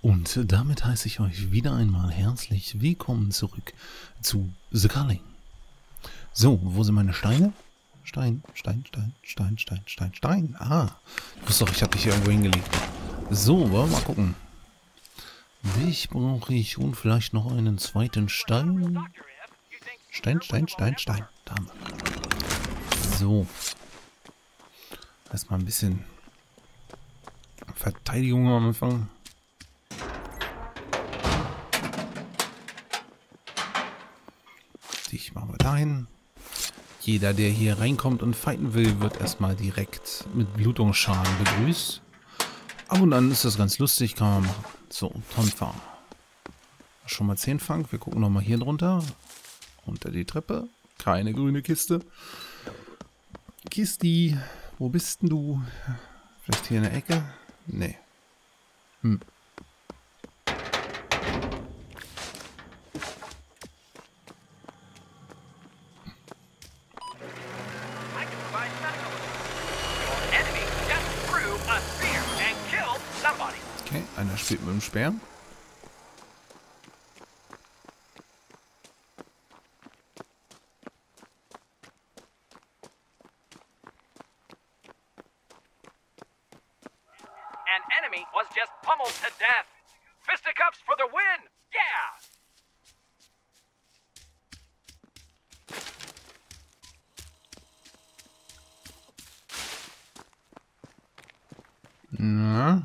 Und damit heiße ich euch wieder einmal herzlich willkommen zurück zu The Culling. So, wo sind meine Steine? Stein. Ah, ich wusste doch, ich habe dich hier irgendwo hingelegt. So, wollen wir mal gucken. Ich brauche schon vielleicht noch einen zweiten Stein. Stein. Da haben wir. So. Erstmal ein bisschen Verteidigung am Anfang. Ich mache mal dahin. Jeder, der hier reinkommt und fighten will, wird erstmal direkt mit Blutungsschaden begrüßt. Ab und an ist das ganz lustig, kann man machen. So, Tonfa. Schon mal 10 Fang. Wir gucken nochmal hier drunter. Unter die Treppe. Keine grüne Kiste. Kisti, wo bist denn du? Vielleicht hier in der Ecke? Nee. Okay, einer spielt mit dem Speer. An enemy was just pummeled to death. Fisticuffs for the win! Yeah! Na.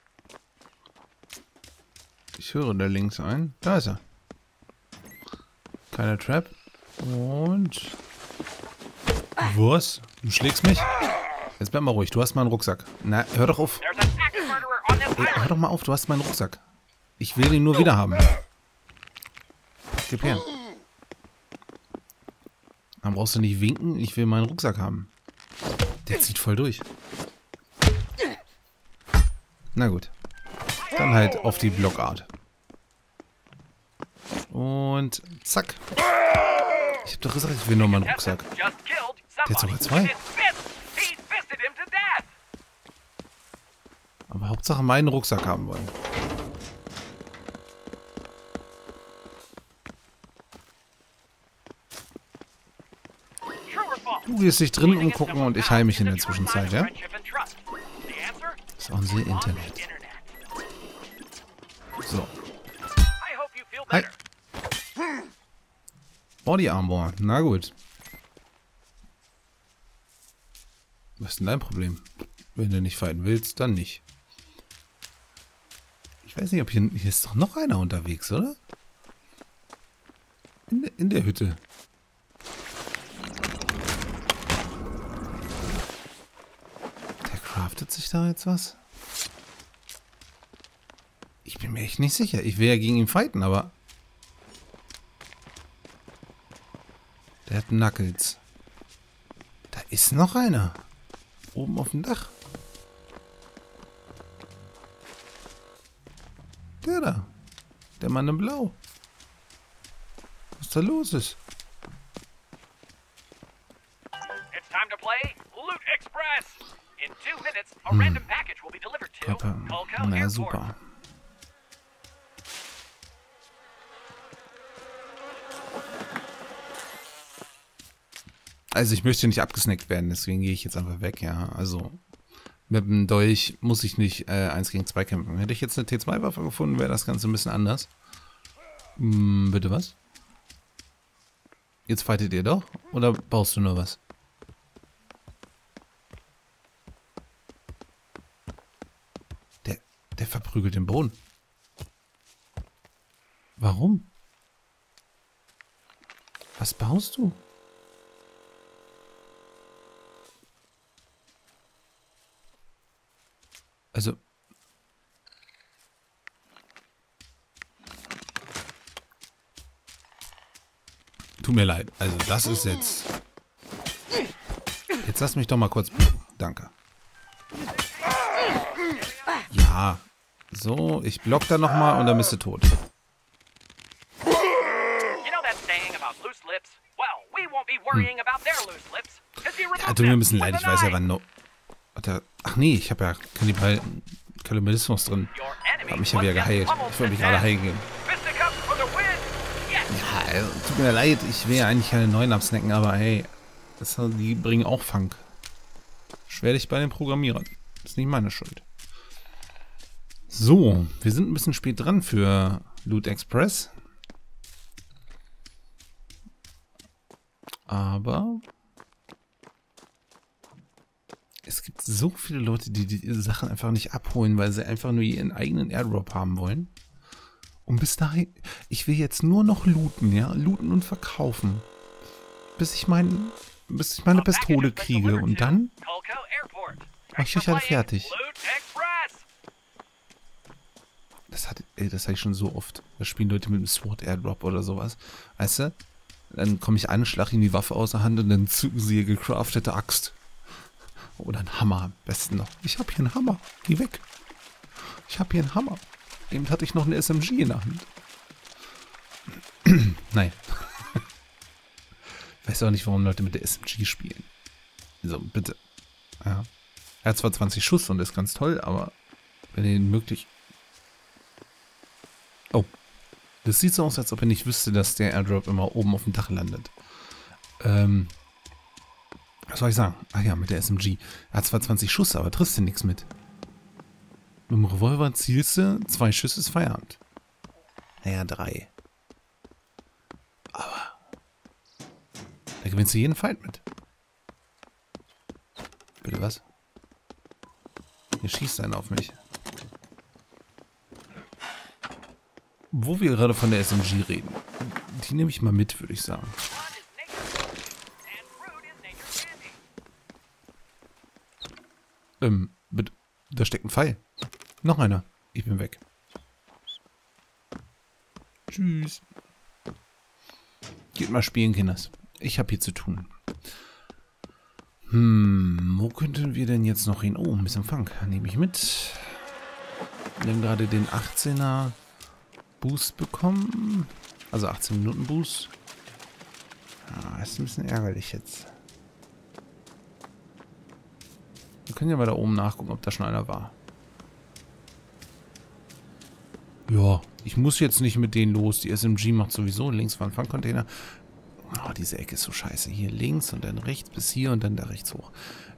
Ich höre da links ein. Da ist er. Keine Trap. Und... Was? Du schlägst mich? Jetzt bleib mal ruhig. Du hast meinen Rucksack. Na, hör doch auf. Ey, hör doch mal auf. Du hast meinen Rucksack. Ich will ihn nur wieder haben. Gib her. Dann brauchst du nicht winken. Ich will meinen Rucksack haben. Der zieht voll durch. Na gut. Dann halt auf die Blockart. Und zack. Ich hab doch gesagt, ich will nur meinen Rucksack. Der hat sogar 2. Aber Hauptsache meinen Rucksack haben wollen. Du gehst dich drin umgucken und ich heile mich in der Zwischenzeit, ja? Das ist unser Internet. So. Hi. Body Armor. Na gut. Was ist denn dein Problem? Wenn du nicht fighten willst, dann nicht. Ich weiß nicht, ob hier ist doch noch einer unterwegs, oder? In der Hütte. Der craftet sich da jetzt was? Ich bin mir echt nicht sicher. Ich will ja gegen ihn fighten, aber... Der hat Knuckles. Da ist noch einer. Oben auf dem Dach. Der da. Der Mann in Blau. Was da los ist? It's time to play Loot Express. In 2 minutes, a random package will be delivered to Tulka Na Airport. super. Also ich möchte nicht abgesnackt werden, deswegen gehe ich jetzt einfach weg, ja. Also mit dem Dolch muss ich nicht 1 gegen 2 kämpfen. Hätte ich jetzt eine T2-Waffe gefunden, wäre das Ganze ein bisschen anders. Bitte was? Jetzt fightet ihr doch? Oder baust du nur was? Der verprügelt den Boden. Warum? Was baust du? Also... Tut mir leid. Also das ist jetzt... Jetzt lass mich doch mal kurz... Danke. Ja. So, ich block da nochmal und dann bist du tot. Ja, tut mir ein bisschen leid. Ich weiß ja, wann... Ach nee, ich habe ja Kannibal Kannibalismus drin. Your Hab enemy mich ja was wieder just geheilt. pummeled Ich will to mich gerade death. heilen. Fisticuffs for the win. Yes. Ja, tut mir leid, ich will ja eigentlich keine neuen absnacken, aber hey, die bringen auch Funk. Schwer dich bei den Programmierern. Ist nicht meine Schuld. So, wir sind ein bisschen spät dran für Loot Express. Aber es gibt so viele Leute, die die Sachen einfach nicht abholen, weil sie einfach nur ihren eigenen Airdrop haben wollen. Und bis dahin, ich will jetzt nur noch looten, ja? Looten und verkaufen. Bis ich meine Pistole kriege. Und dann mach ich euch alle fertig. Das hatte ich schon so oft. Da spielen Leute mit einem Sword Airdrop oder sowas. Weißt du? Dann komme ich an, schlag ihnen die Waffe aus der Hand und dann zücken sie ihr gecraftete Axt. Oder ein Hammer am besten noch. Ich habe hier einen Hammer. Geh weg. Ich habe hier einen Hammer. Eben hatte ich noch eine SMG in der Hand. Nein. Ich weiß auch nicht, warum Leute mit der SMG spielen. Also, bitte. Ja. Er hat zwar 20 Schuss und ist ganz toll, aber wenn ihr ihn möglich... Oh. Das sieht so aus, als ob er nicht wüsste, dass der Airdrop immer oben auf dem Dach landet. Was soll ich sagen? Ach ja, mit der SMG. Er hat zwar 20 Schuss, aber triffst du nichts mit. Mit dem Revolver zielst du, 2 Schüsse ist Feierabend. Naja, 3. Aber da gewinnst du jeden Fight mit. Bitte was? Hier schießt einer auf mich. Wo wir gerade von der SMG reden. Die nehme ich mal mit, würde ich sagen. Bitte. Da steckt ein Pfeil. Noch einer. Ich bin weg. Tschüss. Geht mal spielen, Kinders. Ich habe hier zu tun. Wo könnten wir denn jetzt noch hin? Oh, ein bisschen Funk. Nehme ich mit. Wir haben gerade den 18er Boost bekommen. Also 18 Minuten Boost. Ah, ist ein bisschen ärgerlich jetzt. Wir können ja mal da oben nachgucken, ob da schon einer war. Ja, ich muss jetzt nicht mit denen los. Die SMG macht sowieso. Links war ein Fangcontainer. Oh, diese Ecke ist so scheiße. Hier links und dann rechts bis hier und dann da rechts hoch.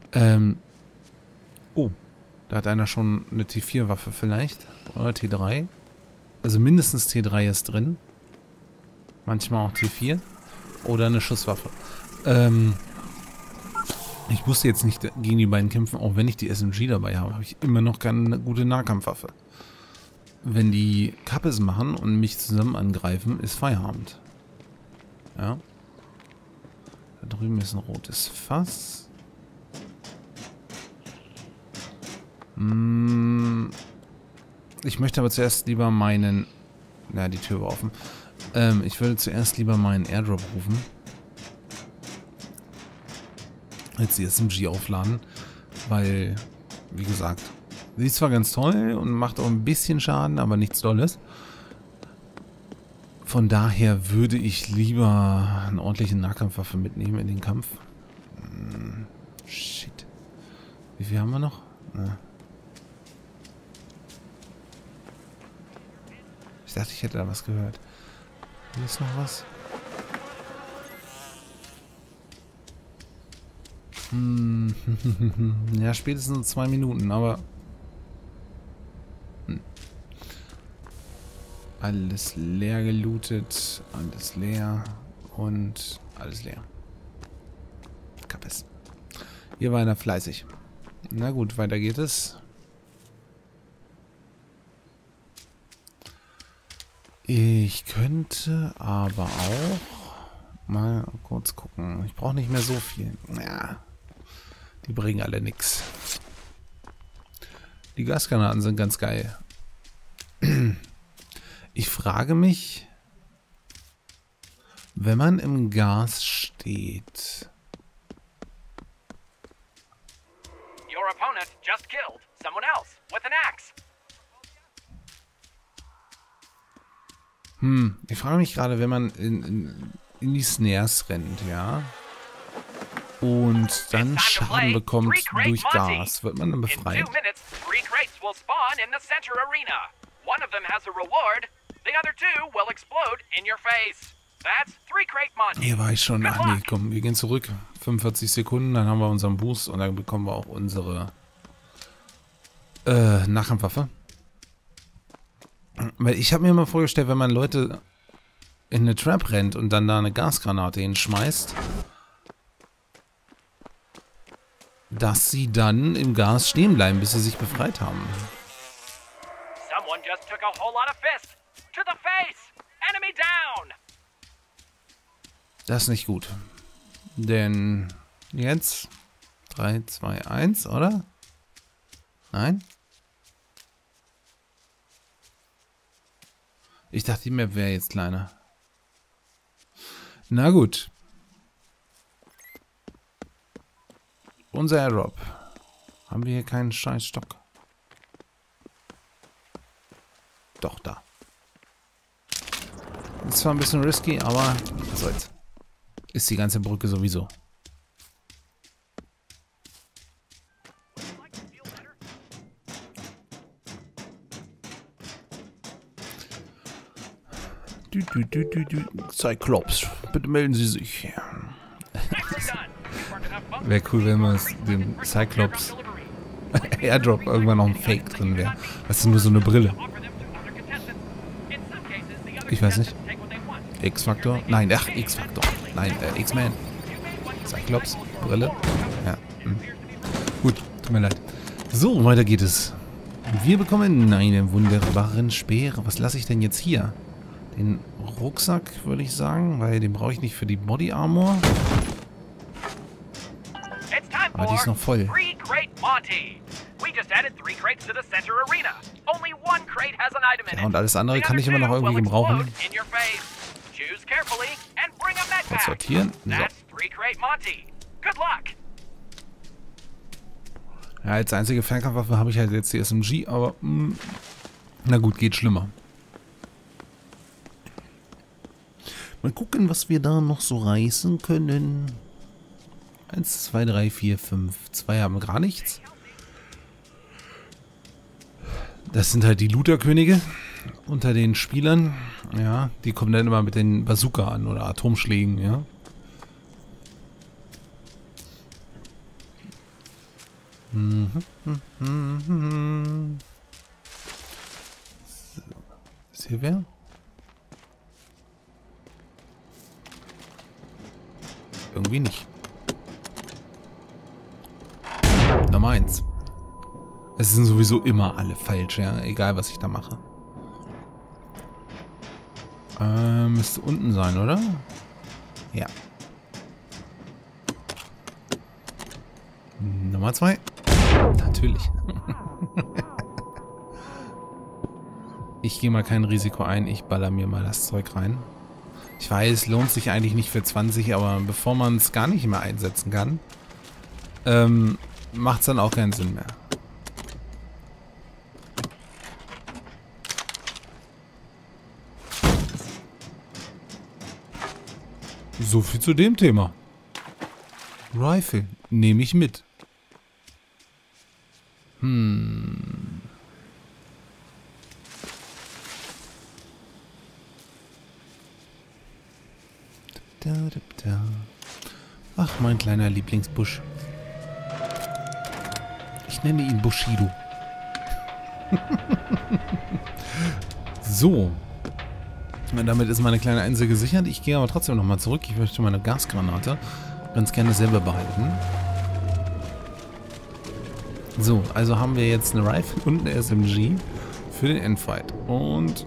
Oh, da hat einer schon eine T4-Waffe vielleicht. Oder T3. Also mindestens T3 ist drin. Manchmal auch T4. Oder eine Schusswaffe. Ich musste jetzt nicht gegen die beiden kämpfen, auch wenn ich die SMG dabei habe, habe ich immer noch keine gute Nahkampfwaffe. Wenn die Kappes machen und mich zusammen angreifen, ist Feierabend. Ja. Da drüben ist ein rotes Fass. Ich möchte aber zuerst lieber meinen... Na, die Tür war offen. Ich würde zuerst lieber meinen Airdrop rufen. Jetzt die SMG aufladen, weil, wie gesagt, sie ist zwar ganz toll und macht auch ein bisschen Schaden, aber nichts Dolles. Von daher würde ich lieber eine ordentliche Nahkampfwaffe mitnehmen in den Kampf. Shit. Wie viel haben wir noch? Ich dachte, ich hätte da was gehört. Hier ist noch was. Ja, spätestens 2 Minuten, aber... Alles leer gelootet, alles leer und alles leer. Kappes. Hier war einer fleißig. Na gut, weiter geht es. Ich könnte aber auch mal kurz gucken. Ich brauche nicht mehr so viel. Ja. Die bringen alle nix. Die Gasgranaten sind ganz geil. Ich frage mich, wenn man im Gas steht. Your opponent just killed someone else with an axe. Ich frage mich gerade, wenn man in die Snares rennt, ja, und dann Schaden bekommt durch Gas, wird man dann befreit? will spawn in the center arena. One of them has a reward. The other two will explode in your face. That's 3 Crate Monty. Hier war ich schon. Ach nee, komm, wir gehen zurück. 45 Sekunden, dann haben wir unseren Boost und dann bekommen wir auch unsere Nahkampfwaffe. Weil ich habe mir mal vorgestellt, wenn man Leute in eine Trap rennt und dann da eine Gasgranate hinschmeißt, dass sie dann im Gas stehen bleiben, bis sie sich befreit haben. Someone just took a whole lot of fists. To the face. Enemy down. Das ist nicht gut. Denn jetzt 3, 2, 1, oder? Nein? Ich dachte, die Map wäre jetzt kleiner. Na gut. Unser Airdrop. Haben wir hier keinen Scheißstock? Doch, da. Ist zwar ein bisschen risky, aber was soll's. Ist die ganze Brücke sowieso. Cyclops, bitte melden Sie sich. Wäre cool, wenn man den Cyclops Airdrop irgendwann noch ein Fake drin wäre. Das ist nur so eine Brille. Ich weiß nicht. X-Faktor? Nein, ach, X-Faktor. Nein, X-Man. Cyclops, Brille. Ja. Gut, tut mir leid. So, weiter geht es. Wir bekommen einen wunderbaren Speer. Was lasse ich denn jetzt hier? Den Rucksack, würde ich sagen, weil den brauche ich nicht für die Body Armor. Aber die ist noch voll. Ja, und alles andere kann ich immer noch irgendwie gebrauchen. Und sortieren. So. Ja, als einzige Fernkampfwaffe habe ich halt jetzt die SMG, aber na gut, geht schlimmer. Mal gucken, was wir da noch so reißen können. 1, 2, 3, 4, 5. 2 haben gar nichts. Das sind halt die Looter-Könige unter den Spielern. Ja, die kommen dann immer mit den Bazooka an oder Atomschlägen, ja. Ist hier wer? Irgendwie nicht. Nummer 1. Es sind sowieso immer alle falsch, ja. Egal, was ich da mache. Müsste unten sein, oder? Ja. Nummer 2. Natürlich. Ich gehe mal kein Risiko ein. Ich baller mir mal das Zeug rein. Ich weiß, lohnt sich eigentlich nicht für 20, aber bevor man es gar nicht mehr einsetzen kann, macht es dann auch keinen Sinn mehr. So viel zu dem Thema. Rifle nehme ich mit. Ach, mein kleiner Lieblingsbusch. Ich nenne ihn Bushido. So. Und damit ist meine kleine Insel gesichert. Ich gehe aber trotzdem nochmal zurück. Ich möchte meine Gasgranate ganz gerne selber behalten. So, also haben wir jetzt eine Rifle und eine SMG für den Endfight. Und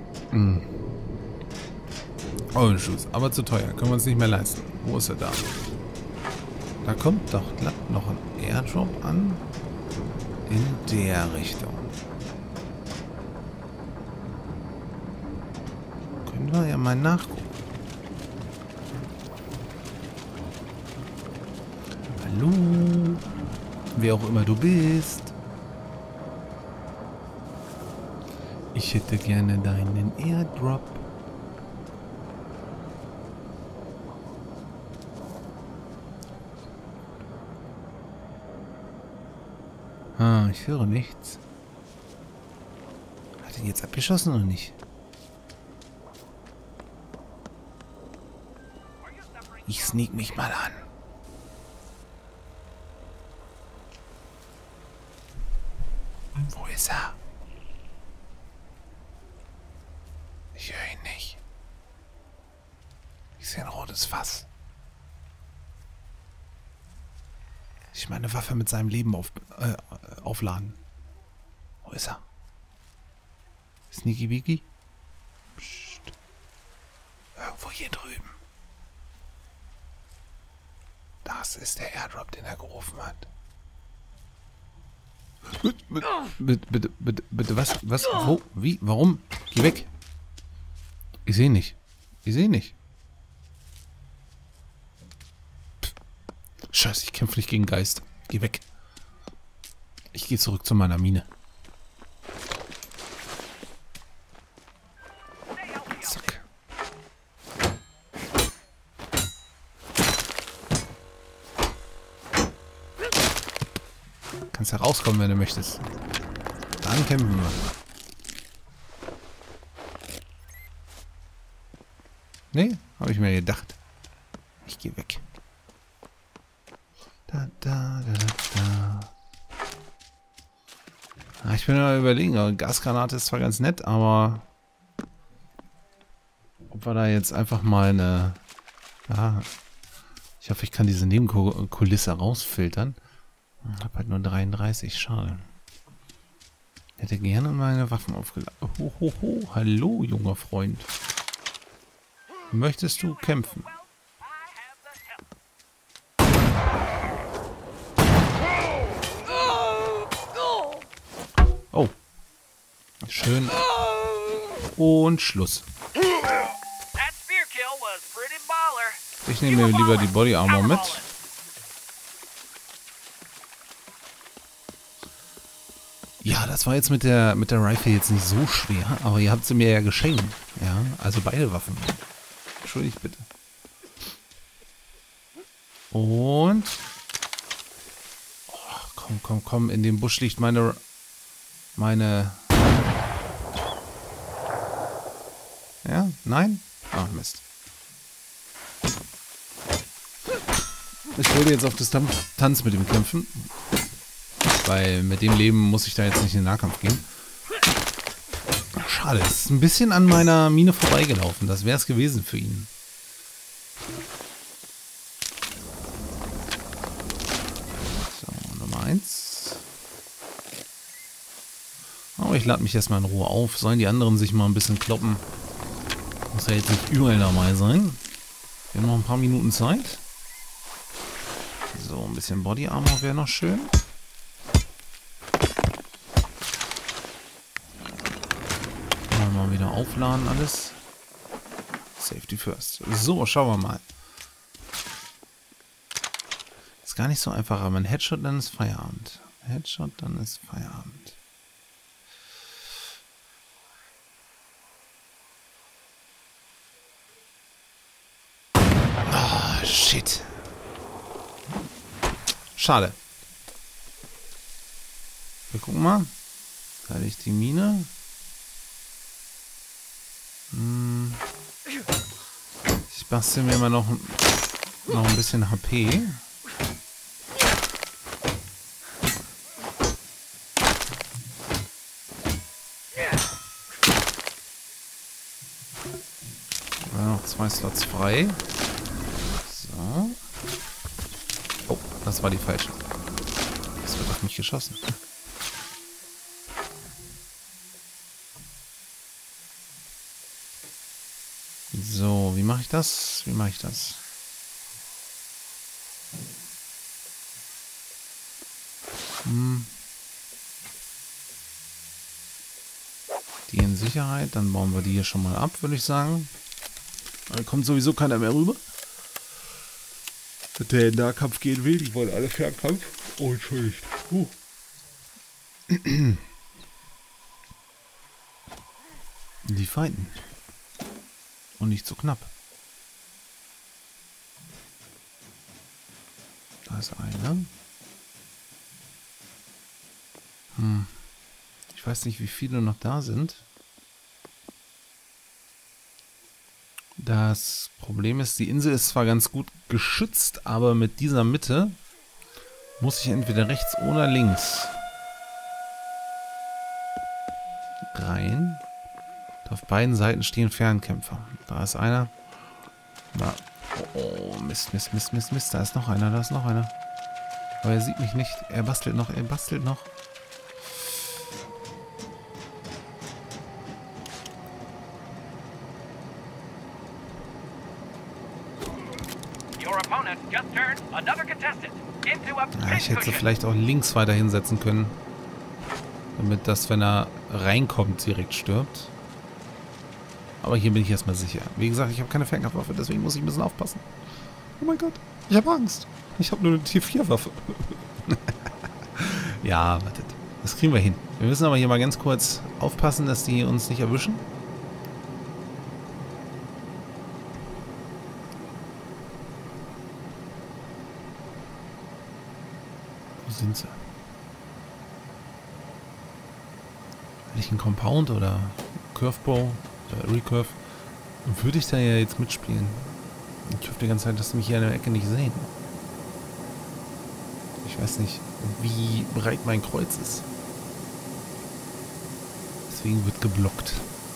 oh, ein Schuss. Aber zu teuer. Können wir uns nicht mehr leisten. Wo ist er da? Da kommt doch glatt noch ein Airdrop an. In der Richtung. Können wir ja mal nachgucken. Hallo? Wer auch immer du bist. Ich hätte gerne deinen Airdrop. Ah, ich höre nichts. den jetzt abgeschossen oder nicht? Ich sneak mich mal an. Wo ist er? Ich höre ihn nicht. Ich sehe ein rotes Fass. Ich meine Waffe mit seinem Leben aufladen. Wo ist er? Sneaky Beaky? Psst. Irgendwo hier drüben. Das ist der Airdrop, den er gerufen hat. Bitte, was? Wo? Wie? Warum? Geh weg. Ich sehe nicht. Ich sehe nicht. Scheiße, ich kämpfe nicht gegen Geist. Geh weg. Ich gehe zurück zu meiner Mine. Zack. Kannst herauskommen, wenn du möchtest. Dann kämpfen wir. Nee, habe ich mir gedacht. Ich gehe weg. Ich bin mal überlegen, Gasgranate ist zwar ganz nett, aber ob wir da jetzt einfach mal eine... Ja, ich hoffe, ich kann diese Nebenkulisse rausfiltern. Ich habe halt nur 33, schade. Ich hätte gerne meine Waffen aufgeladen. Hohoho, hallo, junger Freund. Möchtest du kämpfen? Oh. Schön. Und Schluss. Ich nehme mir lieber die Body Armor mit. Ja, das war jetzt mit der Rifle jetzt nicht so schwer, aber ihr habt sie mir ja geschenkt. Ja, also beide Waffen. Entschuldigt bitte. Und... Oh, komm, in dem Busch liegt meine... Ja, nein? Ach, Mist. Ich wollte jetzt auf Distanz mit ihm kämpfen. Weil mit dem Leben muss ich da jetzt nicht in den Nahkampf gehen. Schade, es ist ein bisschen an meiner Mine vorbeigelaufen. Das wäre es gewesen für ihn. So, Nummer 1. Oh, ich lade mich erstmal in Ruhe auf. Sollen die anderen sich mal ein bisschen kloppen? Muss ja jetzt nicht überall dabei sein. Wir haben noch ein paar Minuten Zeit. So, ein bisschen Body Armor wäre noch schön. Mal wieder aufladen alles. Safety first. So, schauen wir mal. Ist gar nicht so einfach, aber ein Headshot, dann ist Feierabend. Headshot, dann ist Feierabend. Ah, shit. Schade. Wir gucken mal. Da liegt die Mine. Ich bastel mir mal noch ein bisschen HP. Noch 2 Slots frei. So. Oh, das war die falsche. Das wird auf mich geschossen. So, wie mache ich das? Wie mache ich das? Die in Sicherheit, dann bauen wir die hier schon mal ab, würde ich sagen. Da kommt sowieso keiner mehr rüber. Der in Nahkampf gehen will, die wollen alle Fernkampf. Oh, entschuldigt. Die fighten. Und nicht so knapp. Da ist einer. Ich weiß nicht, wie viele noch da sind. Das Problem ist, die Insel ist zwar ganz gut geschützt, aber mit dieser Mitte muss ich entweder rechts oder links rein. Auf beiden Seiten stehen Fernkämpfer. Da ist einer. Da. Oh, Mist, Mist, Mist, Mist, Mist. Da ist noch einer, da ist noch einer. Aber er sieht mich nicht. Er bastelt noch, er bastelt noch. Ja, ich hätte sie vielleicht auch links weiter hinsetzen können. Damit das, wenn er reinkommt, direkt stirbt. Aber hier bin ich erstmal sicher. Wie gesagt, ich habe keine Fernkampfwaffe, deswegen muss ich ein bisschen aufpassen. Oh mein Gott, ich habe Angst. Ich habe nur eine T4-Waffe. Ja, wartet. Das kriegen wir hin. Wir müssen aber hier mal ganz kurz aufpassen, dass die uns nicht erwischen. Wo sind sie? Will ich einen Compound oder Curvebow oder Recurve? Würde ich da ja jetzt mitspielen. Ich hoffe die ganze Zeit, dass sie mich hier in der Ecke nicht sehen. Ich weiß nicht, wie breit mein Kreuz ist. Deswegen wird geblockt.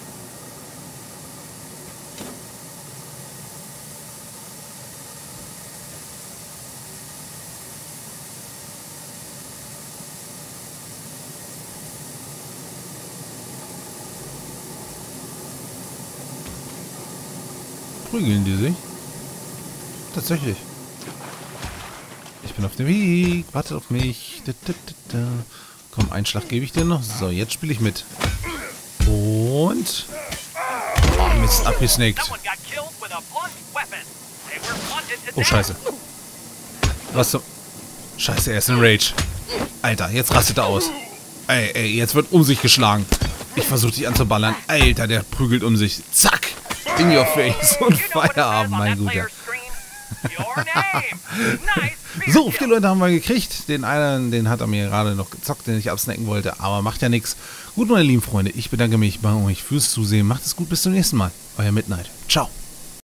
Prügeln die sich? Tatsächlich. Ich bin auf dem Weg. Wartet auf mich. Komm, einen Schlag gebe ich dir noch. So, jetzt spiele ich mit. Und... Oh, Mist, abgesnackt. Oh, scheiße. Was zum... Scheiße, er ist in Rage. Alter, jetzt rastet er aus. Ey, jetzt wird um sich geschlagen. Ich versuche dich anzuballern. Alter, der prügelt um sich. Zack. In your face und Feierabend, mein Guter. So, 4 Leute haben wir gekriegt. Den einen, den hat er mir gerade noch gezockt, den ich absnacken wollte. Aber macht ja nichts. Gut, meine lieben Freunde, ich bedanke mich bei euch fürs Zusehen. Macht es gut, bis zum nächsten Mal. Euer Midnight. Ciao.